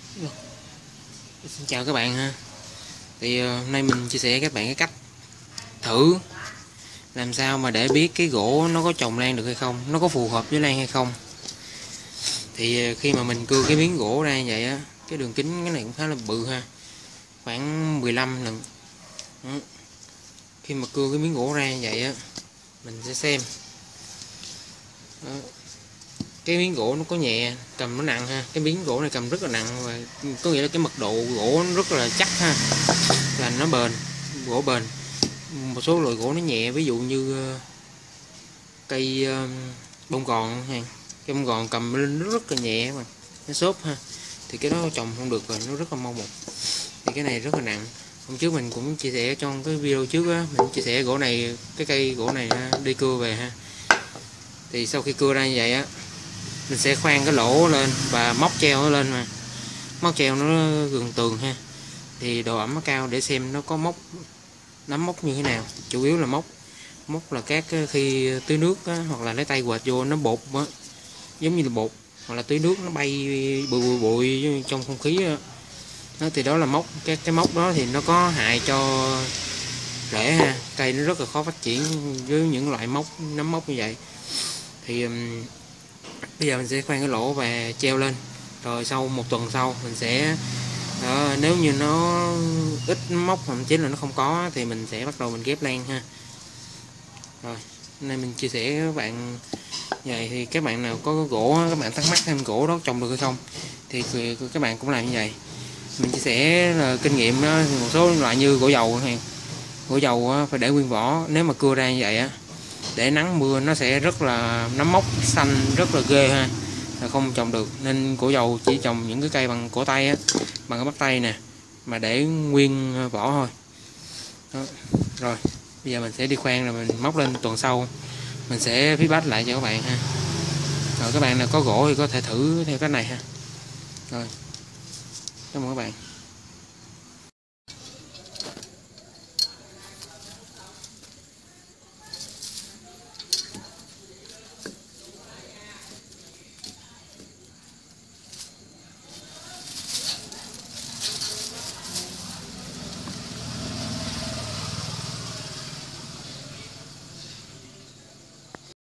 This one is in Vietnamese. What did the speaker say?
Xin chào các bạn ha. Thì hôm nay mình chia sẻ với các bạn cái cách thử làm sao mà để biết cái gỗ nó có trồng lan được hay không, nó có phù hợp với lan hay không. Thì khi mà mình cưa cái miếng gỗ ra như vậy á, cái đường kính cái này cũng khá là bự ha, khoảng 15 lần. Khi mà cưa cái miếng gỗ ra như vậy á, mình sẽ xem đó, cái miếng gỗ nó có nhẹ, cầm nó nặng ha. Cái miếng gỗ này cầm rất là nặng, và có nghĩa là cái mật độ gỗ nó rất là chắc ha, là nó bền, gỗ bền. Một số loại gỗ nó nhẹ, ví dụ như cây bông gòn ha, cây bông gòn cầm lên nó rất là nhẹ mà nó xốp ha, thì cái đó trồng không được rồi, nó rất là mau mục. Thì cái này rất là nặng. Hôm trước mình cũng chia sẻ trong cái video trước á, mình chia sẻ gỗ này, cái cây gỗ này đi cưa về ha. Thì sau khi cưa ra như vậy á, mình sẽ khoan cái lỗ lên và móc treo nó lên, mà móc treo nó gần tường ha. Thì độ ẩm nó cao để xem nó có móc, nắm móc như thế nào. Chủ yếu là móc là các khi tưới nước á, hoặc là lấy tay quệt vô nó bột á, giống như là bột, hoặc là tưới nước nó bay bụi trong không khí á. Đó, thì đó là móc. Cái móc đó thì nó có hại cho rễ ha, cây nó rất là khó phát triển với những loại nắm móc như vậy. Thì bây giờ mình sẽ khoan cái lỗ và treo lên, rồi sau một tuần sau mình sẽ nếu như nó ít móc, thậm chí là nó không có, thì mình sẽ bắt đầu mình ghép lan ha. Rồi hôm nay mình chia sẻ với các bạn vậy. Thì các bạn nào có gỗ, các bạn thắc mắc thêm gỗ đó trồng được hay không, thì các bạn cũng làm như vậy. Mình chia sẻ là kinh nghiệm đó. Một số loại như gỗ dầu hay gỗ dầu phải để nguyên vỏ, nếu mà cưa ra như vậy á, để nắng mưa nó sẽ rất là nấm mốc xanh, rất là ghê ha, là không trồng được. Nên gỗ dầu chỉ trồng những cái cây bằng cổ tay á, bằng cái bắt tay nè, mà để nguyên vỏ thôi đó. Rồi bây giờ mình sẽ đi khoan, rồi mình móc lên. Tuần sau mình sẽ feedback lại cho các bạn ha. Rồi các bạn nào có gỗ thì có thể thử theo cách này ha. Rồi cảm ơn các bạn.